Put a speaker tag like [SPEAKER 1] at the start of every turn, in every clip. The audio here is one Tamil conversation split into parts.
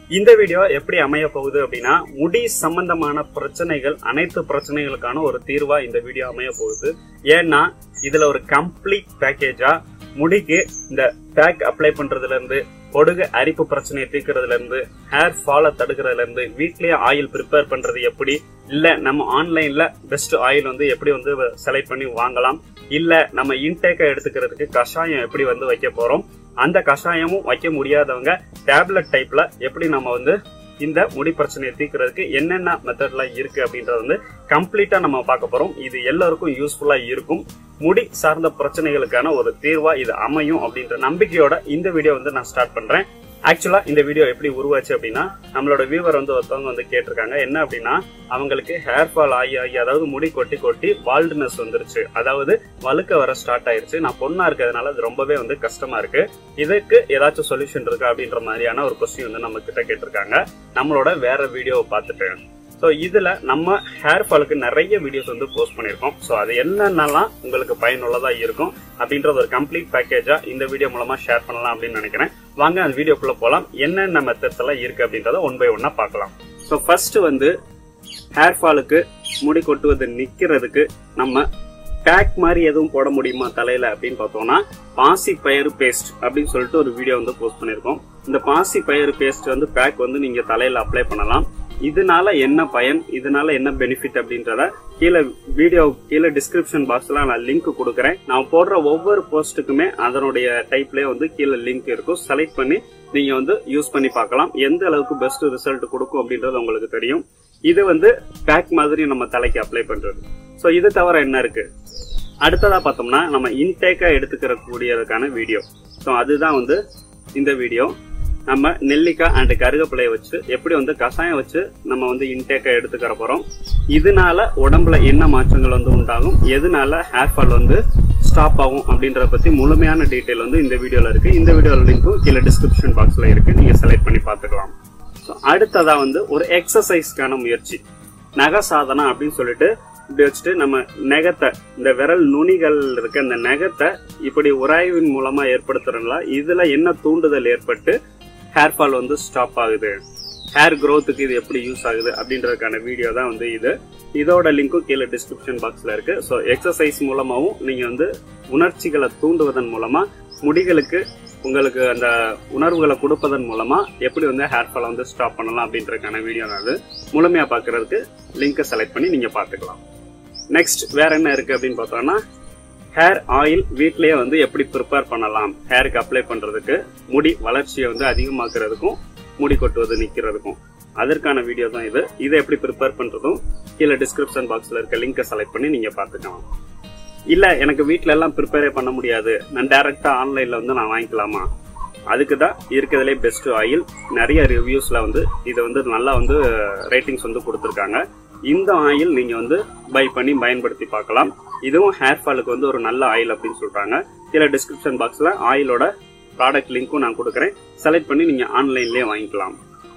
[SPEAKER 1] இந்த வீடியோ எப்படி அமைய போகுது அப்படின்னா முடி சம்பந்தமான பிரச்சனைகள் அனைத்து பிரச்சனைகளுக்கான ஒரு தீர்வா இந்த வீடியோ அமைய போகுது. ஏன்னா இதுல ஒரு கம்ப்ளீட் பேக்கேஜா முடிக்கு இந்த பேக் அப்ளை பண்றதுல இருந்து பொடுகு அரிப்பு பிரச்சனையை தீர்க்கறதுல இருந்து ஹேர் ஃபால தடுக்கிறதுல இருந்து வீட்லயே ஆயில் ப்ரிப்பேர் பண்றது எப்படி, இல்ல நம்ம ஆன்லைன்ல பெஸ்ட் ஆயில் வந்து எப்படி வந்து செலக்ட் பண்ணி வாங்கலாம், இல்ல நம்ம இன்டேக்கா எடுத்துக்கிறதுக்கு கஷாயம் எப்படி வந்து வைக்க போறோம், அந்த கஷாயமும் வைக்க முடியாதவங்க டேப்லெட் டைப்ல எப்படி நம்ம வந்து இந்த முடி பிரச்சனையை தீர்க்கிறதுக்கு என்னென்ன மெத்தட்லாம் இருக்கு அப்படின்றத வந்து கம்ப்ளீட்டா நம்ம பார்க்க போறோம். இது எல்லாருக்கும் யூஸ்ஃபுல்லா இருக்கும். முடி சார்ந்த பிரச்சனைகளுக்கான ஒரு தீர்வா இது அமையும் அப்படின்ற நம்பிக்கையோட இந்த வீடியோ வந்து நான் ஸ்டார்ட் பண்றேன். ஆக்சுவலா இந்த வீடியோ எப்படி உருவாச்சு அப்படின்னா, நம்மளோட வியூவர் வந்து ஒருத்தவங்க வந்து கேட்டிருக்காங்க. என்ன அப்படின்னா, அவங்களுக்கு ஹேர் ஃபால் ஆகி அதாவது முடி கொட்டி கொட்டி பால்ட்னஸ் வந்துருச்சு, அதாவது வழுக்க வர ஸ்டார்ட் ஆயிருச்சு. நான் பொண்ணா இருக்கிறதுனால அது ரொம்பவே வந்து கஷ்டமா இருக்கு. இதுக்கு ஏதாச்சும் சொல்யூஷன் இருக்கா அப்படின்ற மாதிரியான ஒரு கொஸ்டின் வந்து நம்ம கிட்ட கேட்டிருக்காங்க நம்மளோட வேற வீடியோவை பார்த்துட்டு. சோ இதுல நம்ம ஹேர் ஃபாலுக்கு நிறைய வீடியோஸ் வந்து போஸ்ட் பண்ணிருக்கோம். சோ அது என்னென்னலாம் உங்களுக்கு பயனுள்ளதா இருக்கும் அப்படின்றது ஒரு கம்ப்ளீட் பேக்கேஜா இந்த வீடியோ மூலமா ஷேர் பண்ணலாம் அப்படின்னு நினைக்கிறேன். வாங்க அந்த வீடியோக்குள்ள போலாம். என்னென்ன மெத்தட்ஸ் எல்லாம் இருக்கு அப்படின்றத ஒன் பை ஒன்னா பார்க்கலாம். சோ ஃபர்ஸ்ட் வந்து ஹேர் ஃபாலுக்கு முடி கொட்டுவது நிக்கிறதுக்கு நம்ம பேக் மாதிரி எதுவும் போட முடியுமா தலையில அப்படின்னு பார்த்தோம்னா, பாசி பயிறு பேஸ்ட் அப்படின்னு சொல்லிட்டு ஒரு வீடியோ வந்து போஸ்ட் பண்ணிருக்கோம். இந்த பாசி பயிறு பேஸ்ட் வந்து பேக் வந்து நீங்க தலையில அப்ளை பண்ணலாம். இதனால என்ன பயன், இதனால என்ன பெனிஃபிட் அப்படின்றத கீழே வீடியோ கீழே டிஸ்கிரிப்ஷன் பாக்ஸ்ல நான் லிங்க் கொடுக்குறேன். நான் போடுற ஒவ்வொரு போஸ்ட்டுக்குமே அதனுடைய டைப்லயே வந்து கீழே லிங்க் இருக்கும். செலக்ட் பண்ணி நீங்க வந்து யூஸ் பண்ணி பார்க்கலாம். எந்த அளவுக்கு பெஸ்ட் ரிசல்ட் கொடுக்கும் அப்படின்றது உங்களுக்கு தெரியும். இது வந்து பேக் மாதிரி நம்ம தலைக்கு அப்ளை பண்றது. சோ இது தவிர என்ன இருக்கு, அடுத்ததா பார்த்தோம்னா நம்ம இன்டேக்கா எடுத்துக்கிற கூடியதுக்கான வீடியோ. சோ அதுதான் வந்து இந்த வீடியோ. நம்ம நெல்லிக்காய் அண்ட் கருவேப்பிலையை வச்சு எப்படி வந்து கஷாயம் வச்சு நம்ம வந்து இன்டேக்கா எடுத்துக்கிற போறோம். இதனால உடம்புல என்ன மாற்றங்கள் வந்து உண்டாகும், எதனால ஹேர் ஃபால் வந்து ஸ்டாப் ஆகும் அப்படின்றத பத்தி முழுமையான டீடைல் வந்து இந்த வீடியோல இருக்கு. இந்த வீடியோல லிங்க்கும் கீழே டிஸ்கிரிப்ஷன் பாக்ஸ்ல இருக்கு, நீங்க செலக்ட் பண்ணி பாத்துக்கலாம். அடுத்ததா வந்து ஒரு எக்ஸசைஸ்க்கான முயற்சி, நக சாதனா அப்படின்னு சொல்லிட்டு இப்படி வச்சுட்டு நம்ம நெகத்தை, இந்த விரல் நுனிகள் இருக்க இந்த நெகத்தை இப்படி உராய்வின் மூலமா ஏற்படுத்துறதுல இதுல என்ன தூண்டுதல் ஏற்பட்டு ஹேர் ஃபால் வந்து ஸ்டாப் ஆகுது, ஹேர் க்ரோத்துக்கு இது எப்படி யூஸ் ஆகுது அப்படின்றதுக்கான வீடியோ தான் வந்து இது. இதோட லிங்க்கும் கீழே டிஸ்கிரிப்ஷன் பாக்ஸ்ல இருக்கு. ஸோ எக்ஸசைஸ் மூலமாவும் நீங்க வந்து உணர்ச்சிகளை தூண்டுவதன் மூலமா முடிகளுக்கு உங்களுக்கு அந்த உணர்வுகளை கொடுப்பதன் மூலமா எப்படி வந்து ஹேர் ஃபால் வந்து ஸ்டாப் பண்ணலாம் அப்படின்றதுக்கான வீடியோ தான் அது. முழுமையா பாக்குறதுக்கு லிங்கை செலக்ட் பண்ணி நீங்க பாத்துக்கலாம். நெக்ஸ்ட் வேற என்ன இருக்கு அப்படின்னு பார்த்தோம்னா, ஹேர் ஆயில் வீட்லயே வந்து எப்படி ப்ரிப்பேர் பண்ணலாம் ஹேருக்கு அப்ளை பண்றதுக்கு, முடி வளர்ச்சியை வந்து அதிகமாக்குறதுக்கும் முடி கொட்டுவது நிக்கிறதுக்கும், அதற்கான வீடியோ தான் இது. இதை எப்படி ப்ரிப்பேர் பண்றதும் கீழே டிஸ்கிரிப்ஷன் பாக்ஸ்ல இருக்க லிங்கை செலக்ட் பண்ணி நீங்க பாத்துக்கலாம். இல்ல எனக்கு வீட்ல எல்லாம் ப்ரிப்பேரே பண்ண முடியாது, நான் டைரக்டா ஆன்லைன்ல வந்து நான் வாங்கிக்கலாமா, அதுக்குதான் இருக்கிறதுலே பெஸ்ட் ஆயில். நிறைய ரிவ்யூஸ்ல வந்து இதை வந்து நல்லா வந்து ரேட்டிங்ஸ் வந்து கொடுத்துருக்காங்க. இந்த ஆயில் நீங்க வந்து பை பண்ணி பயன்படுத்தி பார்க்கலாம். இதுவும் ஹேர் ஃபாலுக்கு வந்து ஒரு நல்ல ஆயில் அப்படின்னு சொல்றாங்க. கீழே டிஸ்கிரிப்ஷன் பாக்ஸ்ல ஆயிலோட ப்ராடக்ட் லிங்க்கும் நான் கொடுக்குறேன். செலக்ட் பண்ணி நீங்க ஆன்லைன்லயே வாங்கிக்கலாம்.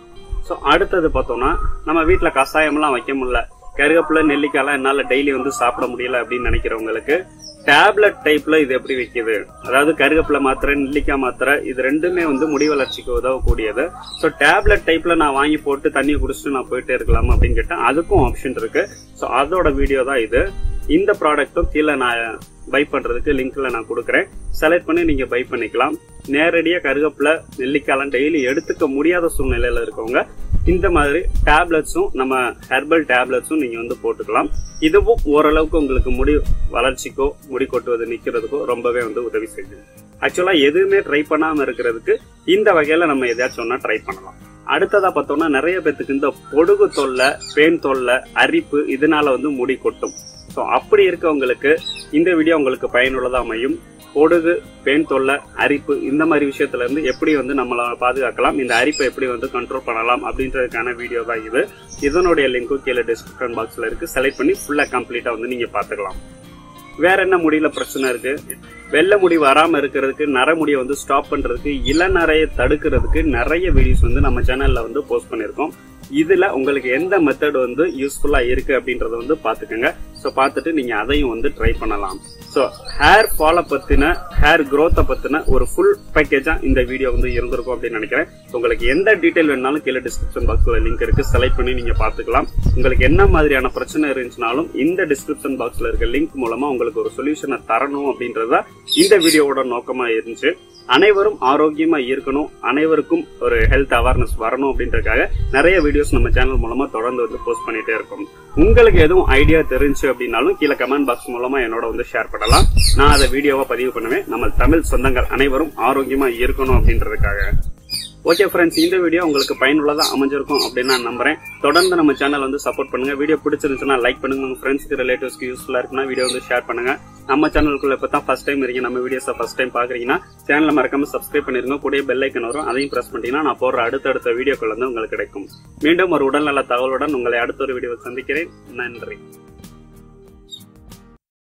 [SPEAKER 1] ஸோ அடுத்தது பார்த்தோம்னா, நம்ம வீட்டுல கஷாயம்லாம் வைக்க முடியல, கருவேப்பிலை நெல்லிக்காய்லாம் என்னால டெய்லி வந்து சாப்பிட முடியல அப்படின்னு நினைக்கிறவங்களுக்கு டேப்லெட் டைப்ல இது எப்படி வைக்குது, அதாவது கருவேப்பிலை மாத்திரை நெல்லிக்காய் மாத்திரை இது ரெண்டுமே வந்து முடி வளர்ச்சிக்கு உதவக்கூடியது. ஸோ டேப்லெட் டைப்ல நான் வாங்கி போட்டு தண்ணியை குடிச்சிட்டு நான் போயிட்டே இருக்கலாம் அப்படின்னு கேட்டா அதுக்கும் ஆப்ஷன் இருக்கு. ஸோ அதோட வீடியோ தான் இது. இந்த ப்ராடக்ட்டும் கீழே நான் பை பண்றதுக்கு லிங்க்ல நான் கொடுக்குறேன். செலக்ட் பண்ணி நீங்க பை பண்ணிக்கலாம். நேரடியா கருவேப்பிலை நெல்லிக்காய்லாம் டெய்லி எடுத்துக்க முடியாத சூழ்நிலையில இருக்கவங்க இந்த மாதிரி டேப்லெட்ஸும் நம்ம ஹெர்பல் டேப்லெட்ஸும் நீங்க வந்து போட்டுக்கலாம். இதுவும் ஓரளவுக்கு உங்களுக்கு முடி வளர்ச்சிக்கோ முடி கொட்டுவது நிக்கிறதுக்கோ ரொம்பவே வந்து உதவி செய்யுது. ஆக்சுவலா எதுவுமே ட்ரை பண்ணாம இருக்கிறதுக்கு இந்த வகையில நம்ம எதாச்சும் ஒன்னா ட்ரை பண்ணலாம். அடுத்ததா பார்த்தோம்னா, நிறைய பேத்துக்கு இந்த பொடுகு தொல்லை, பேன் தொல்லை, அரிப்பு இதனால வந்து முடி கொட்டும். ஸோ அப்படி இருக்கவங்களுக்கு இந்த வீடியோ உங்களுக்கு பயனுள்ளதா அமையும். பொடுகு, பேன் தொல்லை, அரிப்பு இந்த மாதிரி விஷயத்துல இருந்து எப்படி வந்து நம்மள பாதுகாக்கலாம், இந்த அரிப்பை எப்படி வந்து கண்ட்ரோல் பண்ணலாம் அப்படின்றதுக்கான வீடியோ தான் இது. இதனுடைய லிங்க்கும் கீழே டிஸ்கிரிப்ஷன் பாக்ஸ்ல இருக்கு. செலக்ட் பண்ணி ஃபுல்லா கம்ப்ளீட்டா வந்து நீங்க பாத்துக்கலாம். வேற என்ன முடியல பிரச்சனை இருக்கு, வெள்ளை முடி வராம இருக்கிறதுக்கு, நரமுடியை வந்து ஸ்டாப் பண்றதுக்கு, இளநரையை தடுக்கிறதுக்கு நிறைய வீடியோஸ் வந்து நம்ம சேனல்ல வந்து போஸ்ட் பண்ணிருக்கோம். இதுல உங்களுக்கு எந்த மெத்தட் வந்து யூஸ்ஃபுல்லா இருக்கு அப்படின்றத வந்து பாத்துக்கோங்க. சோ பாத்துட்டு நீங்க அதையும் வந்து ட்ரை பண்ணலாம். சோ ஹேர் ஃபால பத்தின ஹேர் growth பத்தின ஒரு ஃபுல் பேக்கேஜா இந்த வீடியோ வந்து இருந்திருக்கும் அப்படின்னு நினைக்கிறேன். உங்களுக்கு எந்த டீடைல் வேணாலும் கீழே டிஸ்கிரிப்ஷன் பாக்ஸ்ல லிங்க் இருக்கு, செலக்ட் பண்ணி நீங்க பாத்துக்கலாம். உங்களுக்கு என்ன மாதிரியான பிரச்சனை இருந்துச்சுனாலும் இந்த டிஸ்கிரிப்ஷன் பாக்ஸ்ல இருக்க லிங்க் மூலமா உங்களுக்கு ஒரு சொல்யூஷனை தரணும் அப்படின்றத இந்த வீடியோவோட நோக்கமா இருந்துச்சு. அனைவரும் ஆரோக்கியமா இருக்கணும், அனைவருக்கும் ஒரு ஹெல்த் அவேர்னஸ் வரணும் அப்படின்றதுக்காக நிறைய வீடியோஸ் நம்ம சேனல் மூலமா தொடர்ந்து வந்து போஸ்ட் பண்ணிட்டே இருக்கோம். உங்களுக்கு எதுவும் ஐடியா தெரிஞ்சு அப்படின்னாலும் கீழே கமெண்ட் பாக்ஸ் மூலமா என்னோட வந்து ஷேர் பண்ணலாம். நான் அதை வீடியோவா பதிவு பண்ணுவேன். நம்ம தமிழ் சொந்தங்கள் அனைவரும் ஆரோக்கியமா இருக்கணும் அப்படின்றதுக்காக. ஓகே ஃப்ரெண்ட்ஸ், இந்த வீடியோ உங்களுக்கு பயனுள்ளதா அமைஞ்சிருக்கும் அப்படின்னு நான் நம்புறேன். தொடர்ந்து நம்ம சேனல் வந்து சப்போர்ட் பண்ணுங்க. வீடியோ பிடிச்சிருந்துச்சுன்னா லைக் பண்ணுங்க, உங்க ஃப்ரெண்ட்ஸ்க்கு ரிலேட்டிவ்ஸ்க்கு யூஸ்ஃபுல்லா இருக்குன்னா வீடியோ வந்து ஷேர் பண்ணுங்க. நம்ம சேனலுக்குள்ள இப்பதான் ஃபர்ஸ்ட் டைம் இருக்கீங்க, நம்ம வீடியோஸை ஃபர்ஸ்ட் டைம் பாக்குறீங்கன்னா சேனலை மறக்காம சப்ஸ்கிரைப் பண்ணிருங்க. கூடிய பெல் ஐக்கன் வரும், அதையும் பிரஸ் பண்ணிட்டீங்கன்னா நான் போடுற அடுத்தடுத்த வீடியோக்கள் வந்து உங்களுக்கு கிடைக்கும். மீண்டும் ஒரு உடல்நல தகவலுடன் உங்களை அடுத்த ஒரு வீடியோவில் சந்திக்கிறேன். நன்றி.